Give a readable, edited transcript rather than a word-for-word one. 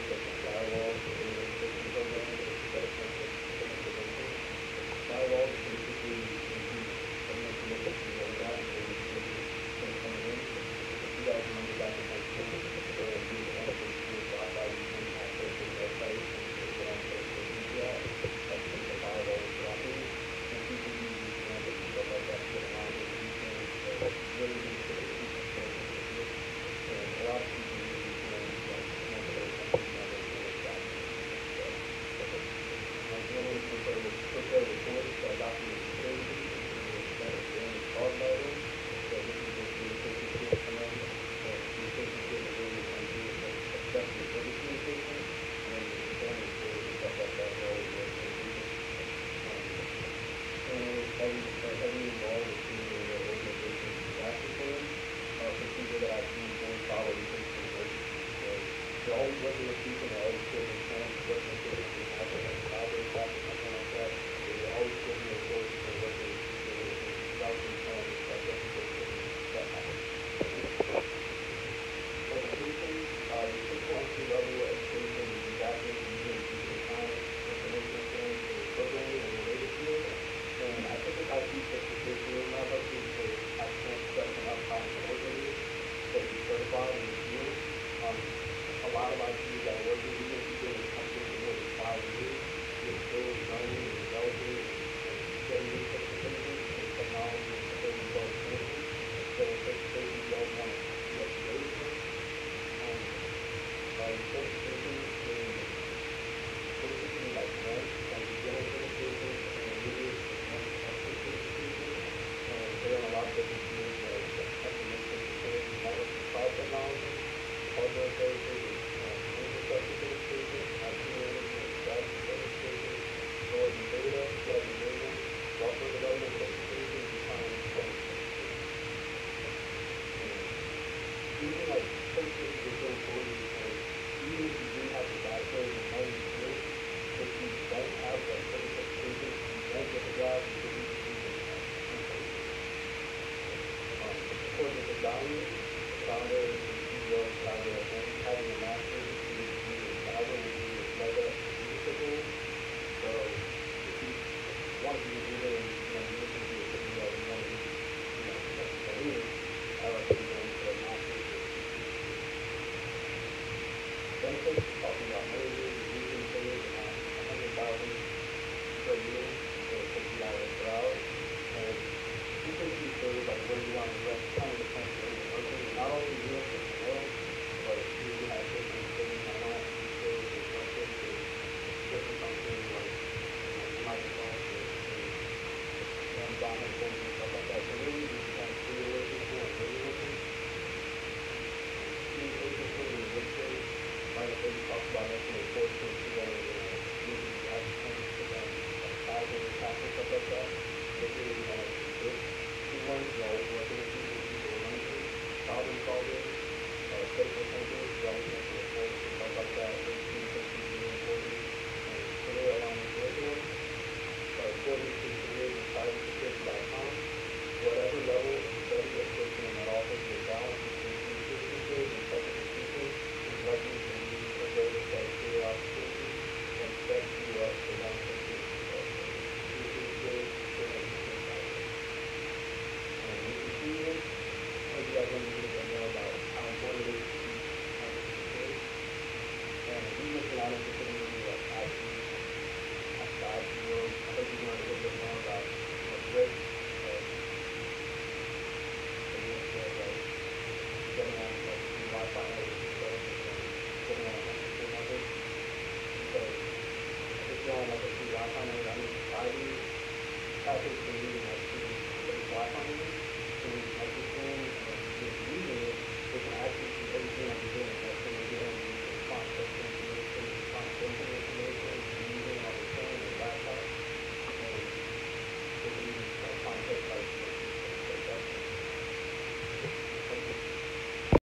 such as firewalls or data encryption programs that attempt to prevent information. Firewalls basically reduce some information from going out and information from coming in. If you guys remember back in high school, where you would enter school Wi-Fi, you can access the website and you can get on social media. That's what the firewall is blocking. And people use these cameras and stuff like that to get around it. So it's really good for the people connected with it. And a lot of people use these cameras like Monday, something cameras, and it's got really prefer the course by Dr. Security and better than called letter. So this is just communication skills for them. So communication skills are really going to do with especially for the communication and family skills and stuff like that. Are always very important. And heavily involved with community and organization disaster plans. For people that I've seen going follow these things from work. So they're always working with people, they're always building plans, working with people who have like cyber attack or something like that. They're always building their courses and working with people and developing plans and stuff just in case that happens. Education, the typical entry level education is disaster engineering, computer science, information science, and programming and related fields. And I think if I teach such a curriculum, not helpful because I can't stress enough how important it is to be certified in the field. A lot of IT that work with you, if you've been in the company for more than 5 years, you're still learning and developing and getting new certifications and technology and security involved training. So certifications you always want to be up to date with them. Certifications in basically like rank and beginner certifications and intermediate and advanced certifications. And they're in a lot of different fields like information security, network and cloud technology, hardware services, infrastructure certification, IT management, strategy certification, storage and data, web and data, software development certification, design and development certification. Even like certifications are so important because even if you do have the bachelor's and all these skills, if you don't have that certification, you won't get the job because you just need it. Of course, it's a value. The founder and CEO of Cyber and having a master's degree in cyber will be a leg up to leadership roles. So if you want to be a leader and you listen to your CEO, you want to be a leader, I recommend going for a master's or PhD. Benefits, talking about managers, reducing payers around 100,000 per year for $50 per hour. And you can see sort of like where you want to direct, kind of depends where you're working. Not only in Europe but the world, but if you have different things, I don't have to be sure with Russia to different countries like Microsoft or Amazon and stuff like that. So really just depends who you're working for and where you're working. Communication skills in the workplace. Like I said, we talked about that in the course together, using the action to them, like cyber attacks and stuff like that. They really have good teamwork, you're always working with people are learning, problem solving, critical thinking, you're always making reports and stuff like that. So communication is really important. And career alignment curriculum, according to careers.cybersecurity.com, whatever level of study or curriculum that offers you a balance between communication skills and technical teaching is likely to lead to a greater set of career opportunities and set you up for long-term success. Communication skills, experience, and cyber. And in conclusion, I hope you guys want to get a bit more about how important it is to teach cybersecurity. And even if you're not interested in maybe like IT outside the world, I hope you learn a little bit more about risk, the risk of like getting on like Wi-Fi networks and stuff, and getting on unsecure networks. Because if you're on like a free Wi-Fi network, I mean, society hackers can use like free Wi-Fi networks to